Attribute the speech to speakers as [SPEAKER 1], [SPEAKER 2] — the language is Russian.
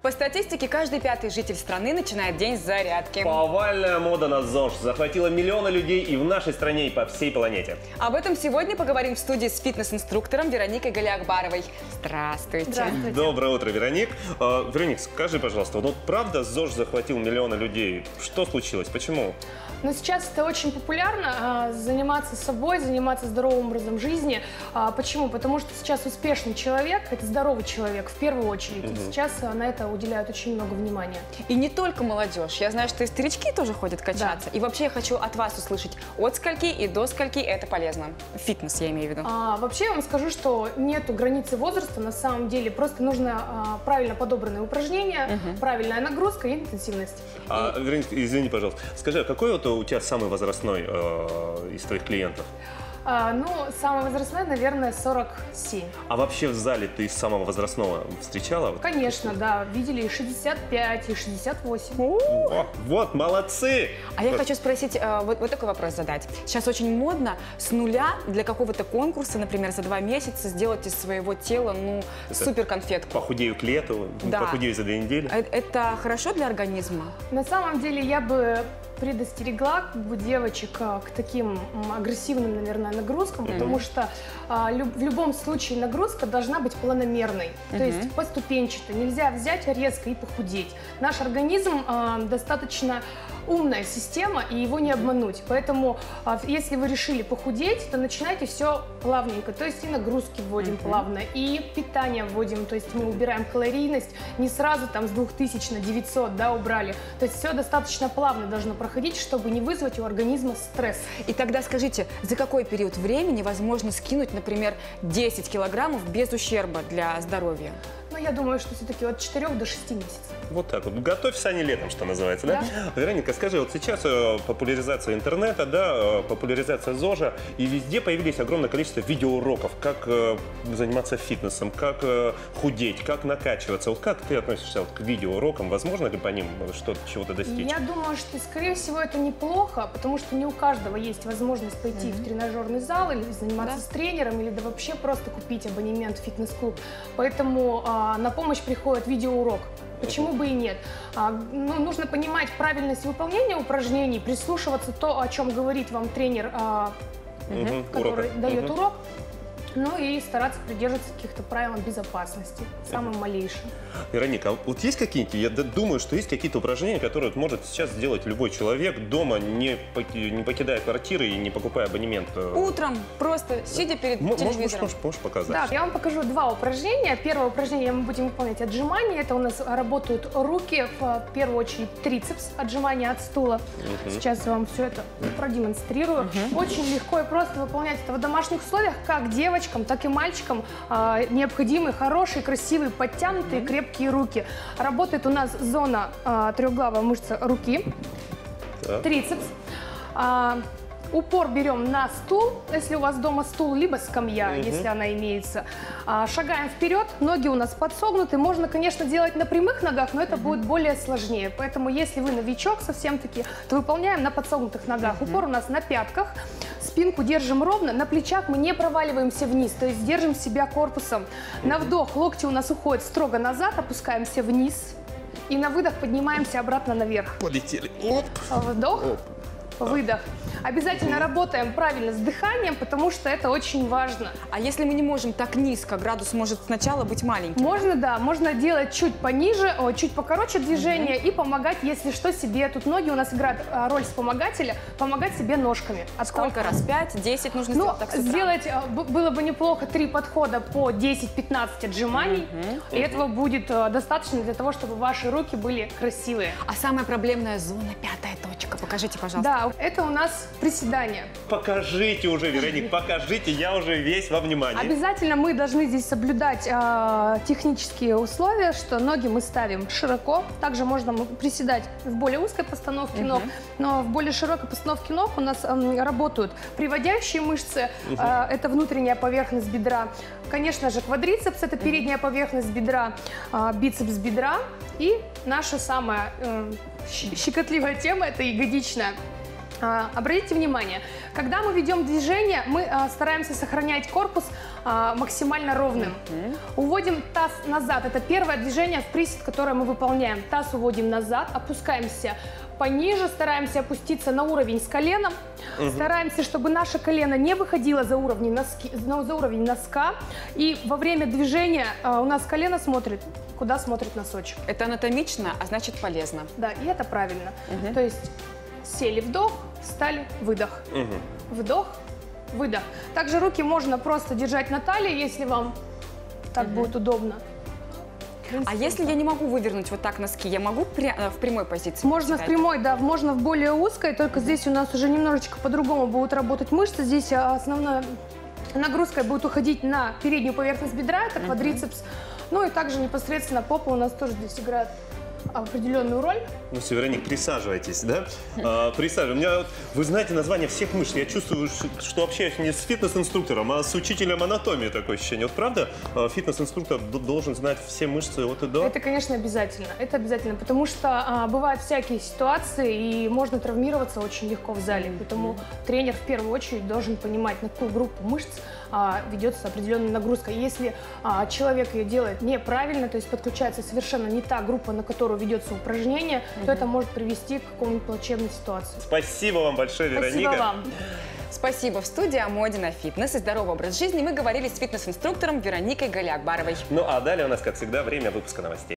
[SPEAKER 1] По статистике, каждый пятый житель страны начинает день с зарядки.
[SPEAKER 2] Повальная мода на ЗОЖ захватила миллионы людей и в нашей стране, и по всей планете.
[SPEAKER 1] Об этом сегодня поговорим в студии с фитнес-инструктором Вероникой Галиакбаровой. Здравствуйте.
[SPEAKER 3] Здравствуйте.
[SPEAKER 2] Доброе утро, Вероник. Вероник, скажи, пожалуйста, вот правда ЗОЖ захватил миллионы людей? Что случилось? Почему?
[SPEAKER 3] Но сейчас это очень популярно, заниматься собой, заниматься здоровым образом жизни. Почему? Потому что сейчас успешный человек – это здоровый человек в первую очередь. И сейчас на это уделяют очень много внимания.
[SPEAKER 1] И не только молодежь. Я знаю, что и старички тоже ходят качаться. Да. И вообще я хочу от вас услышать, от скольки и до скольки это полезно. Фитнес, я имею в виду.
[SPEAKER 3] Вообще я вам скажу, что нету границы возраста на самом деле. Просто нужно правильно подобранные упражнения, правильная нагрузка и интенсивность.
[SPEAKER 2] Вероник, извини, пожалуйста. Скажи, а какой вот у тебя самый возрастной из твоих клиентов?
[SPEAKER 3] Самый возрастной, наверное, 47.
[SPEAKER 2] А вообще в зале ты самого возрастного встречала?
[SPEAKER 3] Конечно, да. Видели и 65, и 68.
[SPEAKER 2] Вот, молодцы!
[SPEAKER 1] А я хочу спросить, вот такой вопрос задать. Сейчас очень модно с нуля для какого-то конкурса, например, за 2 месяца сделать из своего тела, супер конфетку.
[SPEAKER 2] Похудею к лету,
[SPEAKER 1] да.
[SPEAKER 2] Похудею за 2 недели.
[SPEAKER 1] Это хорошо для организма?
[SPEAKER 3] На самом деле я бы предостерегла девочек к таким агрессивным, наверное, нагрузкам, потому что в любом случае нагрузка должна быть планомерной, то есть поступенчатой. Нельзя взять резко и похудеть. Наш организм достаточно умная система, и его не обмануть. Поэтому, если вы решили похудеть, то начинайте все плавненько. То есть и нагрузки вводим плавно, и питание вводим. То есть мы убираем калорийность, не сразу там с 2000 на 900, да, убрали. То есть все достаточно плавно должно проходить, чтобы не вызвать у организма стресс.
[SPEAKER 1] И тогда скажите, за какой период времени возможно скинуть, например, 10 килограммов без ущерба для здоровья?
[SPEAKER 3] Ну, я думаю, что все-таки от 4 до 6 месяцев.
[SPEAKER 2] Вот так вот. Готовь сани летом, что называется, да? Вероника, скажи, вот сейчас популяризация интернета, да, популяризация ЗОЖа, и везде появились огромное количество видеоуроков, как заниматься фитнесом, как худеть, как накачиваться. Вот как ты относишься к видеоурокам? Возможно ли по ним чего-то достичь?
[SPEAKER 3] Я думаю, что, скорее всего, это неплохо, потому что не у каждого есть возможность пойти в тренажерный зал или заниматься с тренером, или вообще просто купить абонемент в фитнес-клуб. Поэтому на помощь приходит видеоурок. Почему бы и нет? Нужно понимать правильность выполнения упражнений, прислушиваться то, о чем говорит вам тренер, который дает урок, ну и стараться придерживаться каких-то правил безопасности, самым малейшим.
[SPEAKER 2] Вероника, вот есть какие-нибудь, я думаю, что есть какие-то упражнения, которые может сейчас сделать любой человек дома, не покидая квартиры и не покупая абонемент.
[SPEAKER 1] Утром, просто сидя перед телевизором.
[SPEAKER 2] Можешь показать?
[SPEAKER 3] Да, я вам покажу 2 упражнения. Первое упражнение мы будем выполнять отжимания. Это у нас работают руки, в первую очередь трицепс, отжимания от стула. Сейчас я вам все это продемонстрирую. Очень легко и просто выполнять это в домашних условиях, как девочкам, так и мальчикам. Необходимы хорошие, красивые, подтянутые, крепкие руки. Работает у нас зона трехглавая мышца руки, трицепс. Упор берем на стул, если у вас дома стул, либо скамья, если она имеется. Шагаем вперед, ноги у нас подсогнуты. Можно, конечно, делать на прямых ногах, но это будет более сложнее. Поэтому, если вы новичок совсем-таки, то выполняем на подсогнутых ногах. Упор у нас на пятках, спинку держим ровно, на плечах мы не проваливаемся вниз, то есть держим себя корпусом. На вдох локти у нас уходят строго назад, опускаемся вниз. И на выдох поднимаемся обратно наверх.
[SPEAKER 2] Полетели. Оп.
[SPEAKER 3] Вдох. Выдох. Обязательно работаем правильно с дыханием, потому что это очень важно.
[SPEAKER 1] А если мы не можем так низко, градус может сначала быть маленьким?
[SPEAKER 3] Можно, да. Можно делать чуть пониже, чуть покороче движение и помогать, если что, себе. Тут ноги у нас играют роль вспомогателя, помогать себе ножками.
[SPEAKER 1] Сколько раз? 5, 10 нужно сделать так с утра?
[SPEAKER 3] Сделать было бы неплохо 3 подхода по 10-15 отжиманий. И этого будет достаточно для того, чтобы ваши руки были красивые.
[SPEAKER 1] А самая проблемная зона, 5-я точка. Покажите, пожалуйста.
[SPEAKER 3] Да, это у нас приседания.
[SPEAKER 2] Покажите уже, Вероник, покажите, я уже весь во внимании.
[SPEAKER 3] Обязательно мы должны здесь соблюдать технические условия, что ноги мы ставим широко. Также можно приседать в более узкой постановке ног, но в более широкой постановке ног у нас работают приводящие мышцы, это внутренняя поверхность бедра. Конечно же, квадрицепс – это передняя поверхность бедра, бицепс бедра. И наша самая щекотливая тема – это ягодичная Обратите внимание, когда мы ведем движение, мы стараемся сохранять корпус максимально ровным. Уводим таз назад. Это первое движение в присед, которое мы выполняем. Таз уводим назад, опускаемся пониже, стараемся опуститься на уровень с коленом. Стараемся, чтобы наше колено не выходило за уровень носка. И во время движения у нас колено смотрит, куда смотрит носочек.
[SPEAKER 1] Это анатомично, а значит полезно.
[SPEAKER 3] Да, и это правильно. То есть сели, вдох, встали, выдох. Вдох, выдох. Также руки можно просто держать на талии, если вам так будет удобно.
[SPEAKER 1] А если я не могу вывернуть вот так носки, я могу в прямой позиции?
[SPEAKER 3] Можно в прямой, да, можно в более узкой, только здесь у нас уже немножечко по-другому будут работать мышцы. Здесь основная нагрузка будет уходить на переднюю поверхность бедра, это квадрицепс. Ну и также непосредственно попа у нас тоже здесь играет определенную роль.
[SPEAKER 2] Ну все, Вероник, присаживайтесь, да? Присаживайтесь. У меня, вы знаете название всех мышц. Я чувствую, что общаюсь не с фитнес-инструктором, а с учителем анатомии, такое ощущение. Вот правда, фитнес-инструктор должен знать все мышцы от и до?
[SPEAKER 3] Это, конечно, обязательно. Это обязательно, потому что бывают всякие ситуации, и можно травмироваться очень легко в зале. Поэтому тренер в первую очередь должен понимать, на какую группу мышц ведется определенная нагрузка. Если человек ее делает неправильно, то есть подключается совершенно не та группа, на которую ведется упражнение, то это может привести к какому-нибудь плачевной ситуации.
[SPEAKER 2] Спасибо вам большое, Вероника.
[SPEAKER 3] Спасибо вам.
[SPEAKER 1] Спасибо. В студии о моде на фитнес и здоровый образ жизни мы говорили с фитнес-инструктором Вероникой Галиакбаровой.
[SPEAKER 2] Ну а далее у нас, как всегда, время выпуска новостей.